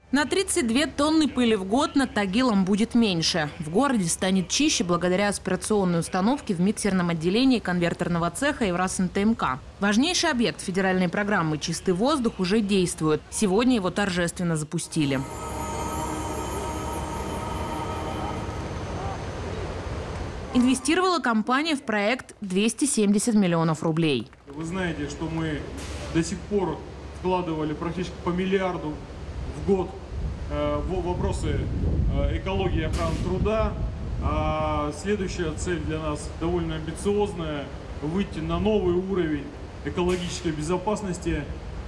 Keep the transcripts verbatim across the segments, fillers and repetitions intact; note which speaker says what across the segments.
Speaker 1: На тридцать две тонны пыли в год над Тагилом будет меньше. В городе станет чище благодаря аспирационной установке в миксерном отделении конвертерного цеха Евраз эн тэ эм ка. Важнейший объект федеральной программы «Чистый воздух» уже действует. Сегодня его торжественно запустили. Инвестировала компания в проект двести семьдесят миллионов рублей.
Speaker 2: Вы знаете, что мы до сих пор вкладывали практически по миллиарду в год э, в вопросы э, экологии и охраны труда. А следующая цель для нас довольно амбициозная – выйти на новый уровень экологической безопасности.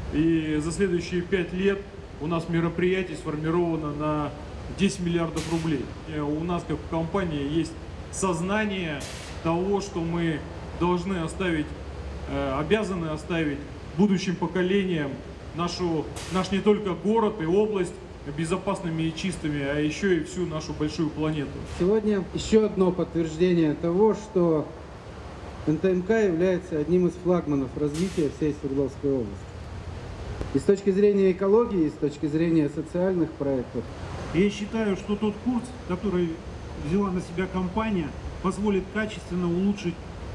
Speaker 2: И за следующие пять лет у нас мероприятие сформировано на десять миллиардов рублей. И у нас, как у компании, есть сознание того, что мы должны оставить, э, обязаны оставить будущим поколениям нашу, наш не только город и область безопасными и чистыми, а еще и всю нашу большую планету.
Speaker 3: Сегодня еще одно подтверждение того, что эн тэ эм ка является одним из флагманов развития всей Свердловской области. И с точки зрения экологии, и с точки зрения социальных проектов.
Speaker 4: Я считаю, что тот курс, который взяла на себя компания, позволит качественно улучшить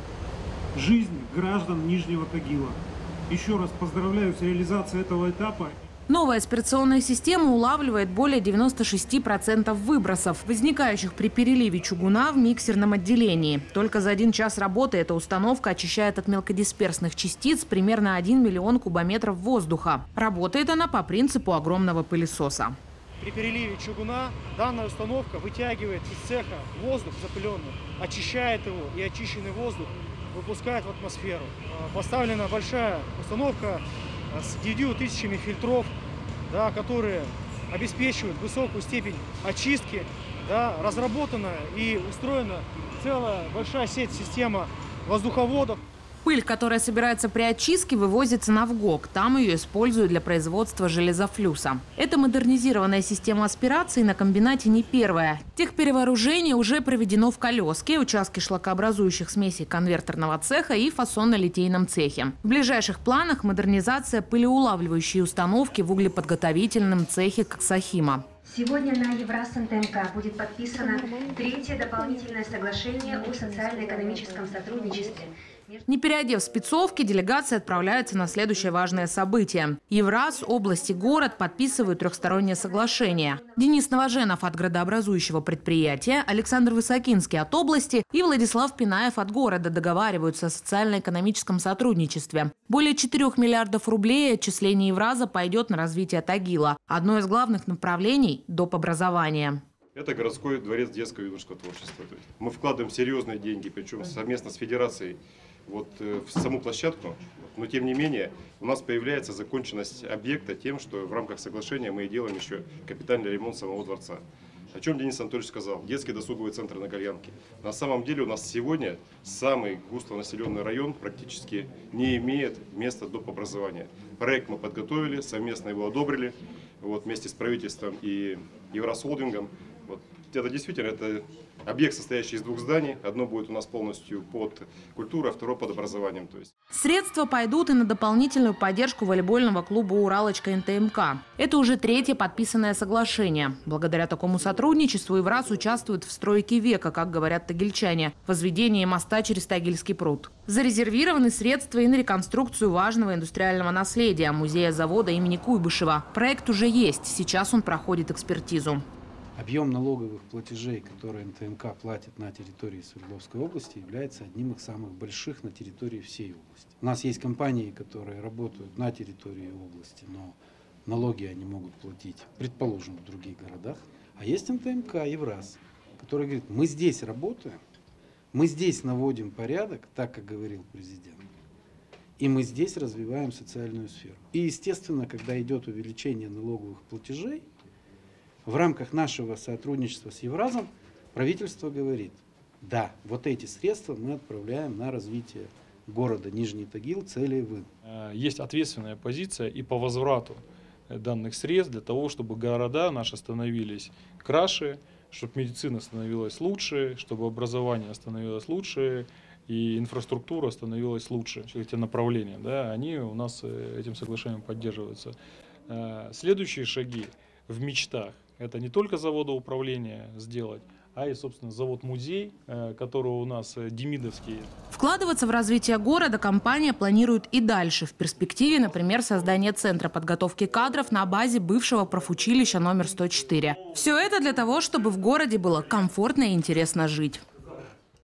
Speaker 4: жизнь граждан Нижнего Тагила. Еще раз поздравляю с реализацией этого этапа.
Speaker 1: Новая аспирационная система улавливает более девяноста шести процентов выбросов, возникающих при переливе чугуна в миксерном отделении. Только за один час работы эта установка очищает от мелкодисперсных частиц примерно один миллион кубометров воздуха. Работает она по принципу огромного пылесоса.
Speaker 5: При переливе чугуна данная установка вытягивает из цеха воздух запыленный, очищает его, и очищенный воздух выпускает в атмосферу. Поставлена большая установка с девятью тысячами фильтров, да, которые обеспечивают высокую степень очистки. Да, разработана и устроена целая большая сеть, система воздуховодов.
Speaker 1: Пыль, которая собирается при очистке, вывозится на ВГОК. Там ее используют для производства железофлюса. Эта модернизированная система аспирации на комбинате не первая. Техперевооружение уже проведено в Колеске, участке шлакообразующих смесей конвертерного цеха и фасонно-литейном цехе. В ближайших планах модернизация пылеулавливающей установки в углеподготовительном цехе Коксахима.
Speaker 6: Сегодня на Евраз эн тэ эм ка будет подписано третье дополнительное соглашение о социально-экономическом сотрудничестве.
Speaker 1: Не переодев спецовки, делегация отправляется на следующее важное событие. Евраз, область и город подписывают трехстороннее соглашение. Денис Новоженов от градообразующего предприятия, Александр Высокинский от области и Владислав Пинаев от города договариваются о социально-экономическом сотрудничестве. Более четырёх миллиардов рублей отчисление Евраза пойдет на развитие Тагила. Одно из главных направлений – доп. Образование.
Speaker 7: Это городской дворец детского и юношеского творчества. Мы вкладываем серьезные деньги, причем совместно с федерацией, вот, в саму площадку. Но тем не менее у нас появляется законченность объекта тем, что в рамках соглашения мы делаем еще капитальный ремонт самого дворца. О чем Денис Анатольевич сказал. Детский досуговый центр на Кальянке. На самом деле у нас сегодня самый густонаселенный район практически не имеет места доп. Образования. Проект мы подготовили, совместно его одобрили, вот, вместе с правительством и Евросхолдингом. Вот. Это действительно это объект, состоящий из двух зданий. Одно будет у нас полностью под культуру, а второе под образованием. То есть.
Speaker 1: Средства пойдут и на дополнительную поддержку волейбольного клуба «Уралочка» эн тэ эм ка. Это уже третье подписанное соглашение. Благодаря такому сотрудничеству Евраз участвует в стройке века, как говорят тагильчане, в возведении моста через Тагильский пруд. Зарезервированы средства и на реконструкцию важного индустриального наследия – музея-завода имени Куйбышева. Проект уже есть, сейчас он проходит экспертизу.
Speaker 3: Объем налоговых платежей, которые эн тэ эм ка платит на территории Свердловской области, является одним из самых больших на территории всей области. У нас есть компании, которые работают на территории области, но налоги они могут платить, предположим, в других городах. А есть эн тэ эм ка Евраз, который говорит, мы здесь работаем, мы здесь наводим порядок, так как говорил президент, и мы здесь развиваем социальную сферу. И, естественно, когда идет увеличение налоговых платежей, в рамках нашего сотрудничества с Евразом правительство говорит, да, вот эти средства мы отправляем на развитие города Нижний Тагил, целей вы.
Speaker 2: Есть ответственная позиция и по возврату данных средств для того, чтобы города наши становились краше, чтобы медицина становилась лучше, чтобы образование становилось лучше и инфраструктура становилась лучше. Эти направления, да, они у нас этим соглашением поддерживаются. Следующие шаги. в мечтах. Это не только заводоуправление сделать, а и, собственно, завод-музей, который у нас демидовский.
Speaker 1: Вкладываться в развитие города компания планирует и дальше. В перспективе, например, создание центра подготовки кадров на базе бывшего профучилища номер сто четыре. Все это для того, чтобы в городе было комфортно и интересно жить.